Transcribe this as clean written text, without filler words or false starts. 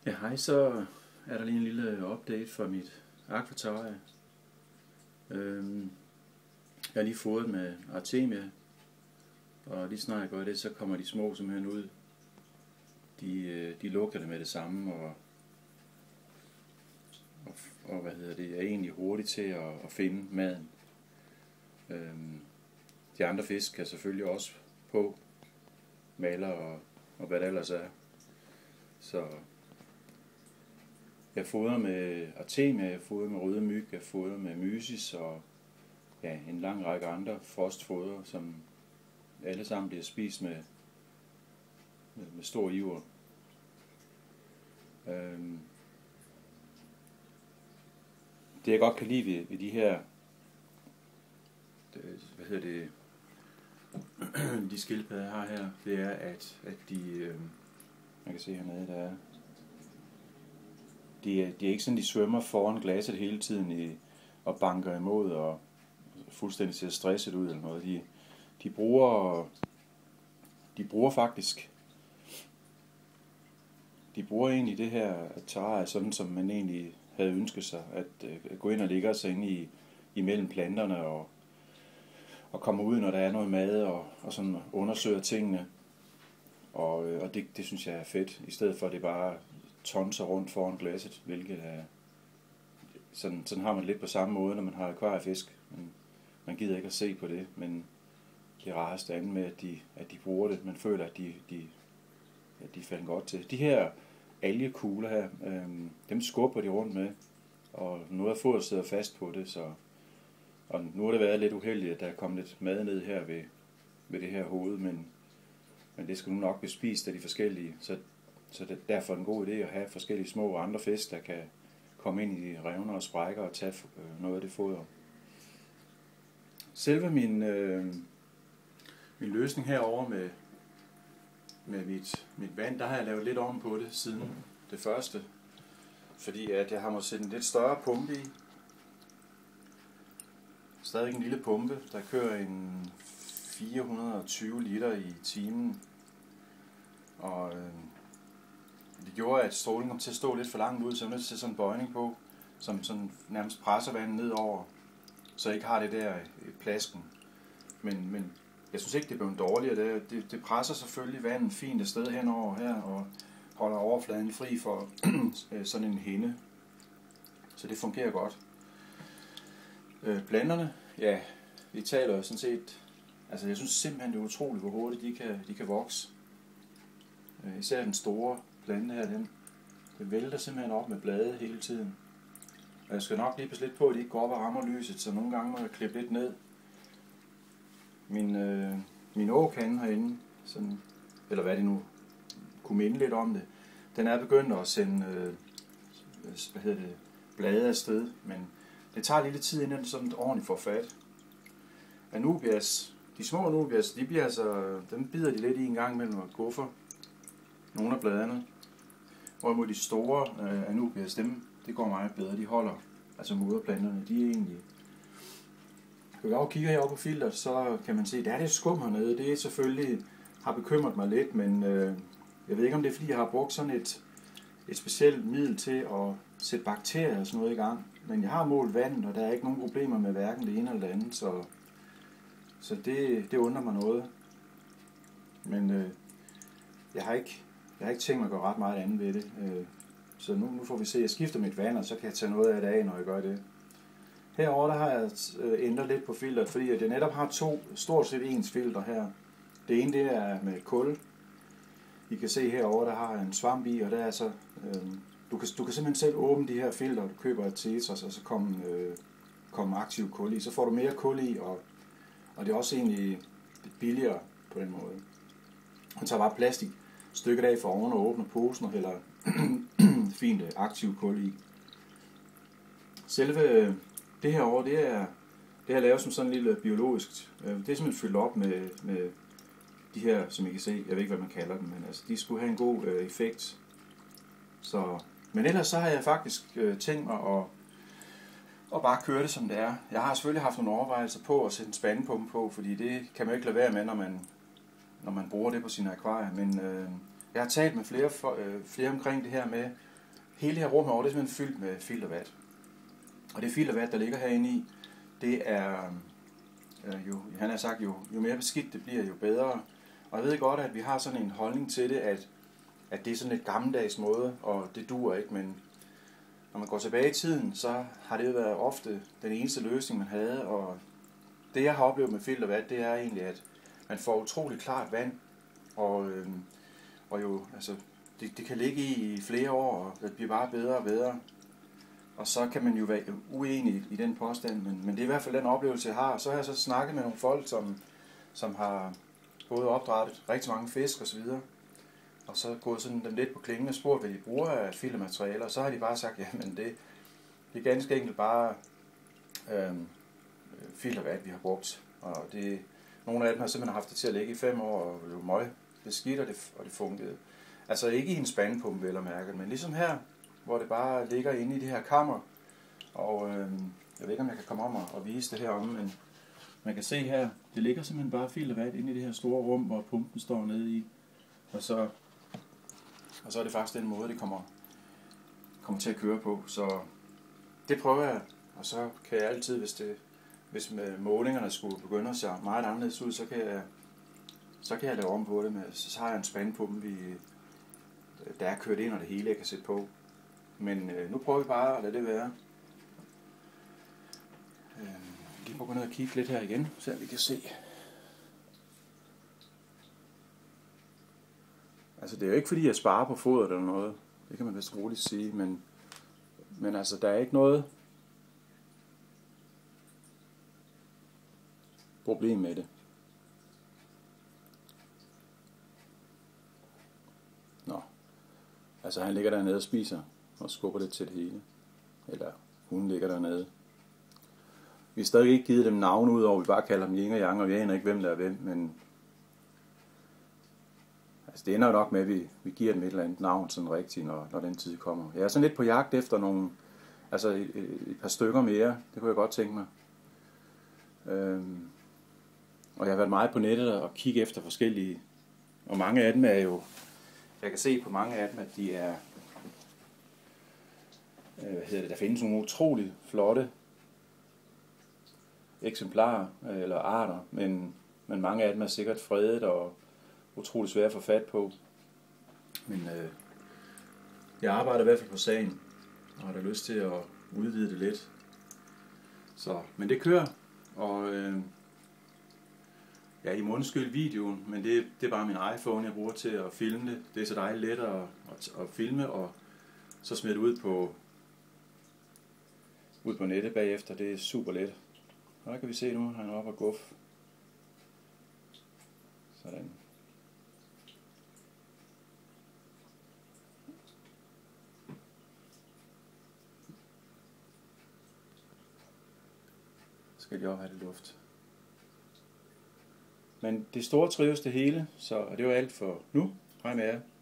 Ja, hej, så er der lige en lille update fra mit akvatarie. Jeg har lige fodret med Artemia, og lige snart jeg gør det, så kommer de små simpelthen ud. De lugter det med det samme, og er egentlig hurtigt til at finde maden. De andre fisk kan selvfølgelig også på, maler og hvad det ellers er. Så jeg fodrer med Artemia, jeg fodrer med røde myg, jeg fodrer med mysis og ja, en lang række andre frostfoder, som alle sammen bliver spist med stor iver. Det jeg godt kan lide ved de her, de skildpadder jeg har her, det er at de, man kan se hernede, der er, de er ikke sådan, de svømmer foran glaset hele tiden og banker imod og fuldstændig ser stresset ud eller noget. De bruger egentlig det her terrarie sådan, som man egentlig havde ønsket sig, at gå ind og ligge sig inde imellem planterne og komme ud, når der er noget mad og sådan undersøger tingene. Og det synes jeg er fedt, i stedet for at det bare tonser rundt foran glasset, hvilket er sådan har man lidt på samme måde, når man har akvariefisk. Man gider ikke at se på det, men det rareste andet med, at de bruger det. Man føler, at de falder godt til. De her algekugler her, dem skubber de rundt med, og noget af fodret sidder fast på det, og nu har det været lidt uheldigt, at der er kommet lidt mad ned her ved det her hoved, men det skal nu nok blive spist af de forskellige, så derfor er det en god idé at have forskellige små og andre fisk, der kan komme ind i revner og sprækker og tage noget af det foder. Selve min løsning herover med mit vand, der har jeg lavet lidt om på det siden det første, fordi at jeg har måttet sætte en lidt større pumpe i. Stadig en lille pumpe, der kører en 420 liter i timen, og det gjorde, at strålen kom til at stå lidt for langt ud, så jeg er nødt til sådan en bøjning på, som sådan nærmest presser vandet ned over, så jeg ikke har det der plasken. Men jeg synes ikke, det blev dårligere. Det presser selvfølgelig vandet fint et sted henover her, og holder overfladen fri for sådan en hinde. Så det fungerer godt. Planterne, ja, vi taler sådan set, altså jeg synes simpelthen, det er utroligt, hvor hurtigt de kan vokse. Især den store plante her, det vælter simpelthen op med blade hele tiden. Og jeg skal nok lige passe lidt på, at de ikke går op og rammer lyset, så nogle gange må jeg klippe lidt ned. Min åkande herinde, sådan, eller hvad det nu kunne minde lidt om det, den er begyndt at sende blade afsted, men det tager lidt tid, inden den sådan ordentligt får fat. Anubias, de små anubias, dem bider de lidt i en gang mellem og guffer nogle af bladene. Hvorimod de store anubias, det går meget bedre, de holder, altså moderplanterne, de er egentlig. Når jeg kigger heroppe på filteret, så kan man se, at der er det skum hernede. Det er selvfølgelig har bekymret mig lidt, men jeg ved ikke, om det er, fordi jeg har brugt sådan et specielt middel til at sætte bakterier og sådan noget i gang. Men jeg har målt vandet, og der er ikke nogen problemer med hverken det ene eller det andet, så det undrer mig noget. Men jeg har ikke tænkt mig at gøre ret meget andet ved det. Så nu får vi se, jeg skifter mit vand, og så kan jeg tage noget af det af, når jeg gør det. Herover der har jeg ændret lidt på filteret, fordi jeg netop har to stort set ens filter her. Det ene det er med kul. I kan se herover der har jeg en svamp i, og der er så du kan simpelthen selv åbne de her filter, du køber et Tetris, og så kommer aktiv kul i. Så får du mere kul i, og det er også egentlig billigere på den måde. Man tager bare plastikstykket af for oven og åbner posen og hælder fint aktiv kul i. Selve det her over, det er lavet som sådan en lille biologisk. Det er simpelthen fyldt op med de her, som I kan se, jeg ved ikke, hvad man kalder dem, men altså, de skulle have en god effekt. Men ellers så har jeg faktisk tænkt mig at bare køre det, som det er. Jeg har selvfølgelig haft nogle overvejelser på at sætte en spandepumpe på, fordi det kan man jo ikke lade være med, når man bruger det på sine akvarier. Men jeg har talt med flere omkring det her med hele det her rum herovre, det er simpelthen fyldt med filtervat. Og det filtervat, der ligger herinde i, det er jo, han har sagt, jo mere beskidt det bliver, jo bedre. Og jeg ved godt, at vi har sådan en holdning til det, at det er sådan et gammeldags måde, og det duer ikke, men når man går tilbage i tiden, så har det været ofte den eneste løsning, man havde, og det jeg har oplevet med filtervat, det er egentlig, at man får utroligt klart vand, og jo, altså, det kan ligge i flere år, og det bliver bare bedre og bedre. Og så kan man jo være uenig i den påstand, men det er i hvert fald den oplevelse, jeg har. Og så har jeg så snakket med nogle folk, som har både opdrættet rigtig mange fisk osv., og så gået sådan dem lidt på klingen og spurgt, hvad de bruger af filtermaterialer, og så har de bare sagt, jamen det er ganske enkelt bare filtervat, vi har brugt. Og nogle af dem har simpelthen haft det til at ligge i 5 år, og jo møg beskidt, og det fungerede. Altså ikke i en spandpumpe, vel at mærke, men ligesom her, hvor det bare ligger inde i det her kammer. Og jeg ved ikke, om jeg kan komme om og vise det heromme, men man kan se her, det ligger simpelthen bare filtervat inde i det her store rum, hvor pumpen står nede i. Og så er det faktisk den måde, det kommer til at køre på. Så det prøver jeg, og så kan jeg altid, hvis målingerne skulle begynde at se meget anderledes ud, så kan jeg lave om på det. Så har jeg en spandpumpe, der er kørt ind, og det hele jeg kan sætte på. Men nu prøver vi bare at lade det være. Lige prøve at gå ned og kigge lidt her igen, så vi kan se. Altså det er jo ikke fordi jeg sparer på fodret eller noget. Det kan man vist roligt sige, men altså der er ikke noget problem med det. Nå. Altså han ligger dernede og spiser og skubber lidt til det hele. Eller hun ligger dernede. Vi har stadig ikke givet dem navne ud over, vi bare kalder dem yin og yang, og vi aner ikke, hvem der er hvem, men altså, det ender jo nok med, at vi giver dem et eller andet navn sådan rigtigt, når den tid kommer. Jeg er sådan lidt på jagt efter nogle, altså et par stykker mere, det kunne jeg godt tænke mig. Og jeg har været meget på nettet og kigge efter forskellige, og mange af dem er jo, jeg kan se på mange af dem, at de er, der findes nogle utroligt flotte eksemplarer eller arter, men mange af dem er sikkert fredet og utroligt svært at få fat på. Men jeg arbejder i hvert fald på sagen, og har da lyst til at udvide det lidt. Så, men det kører, og I må undskylde videoen, men det er bare min iPhone, jeg bruger til at filme det. Det er så dejligt let at filme, og så smide det ud på nettet bagefter. Det er super let. Og der kan vi se nu, han er oppe og guf. Sådan. Så skal de også have det luft. Men det store trives det hele, så det var alt for nu. Hej med jer.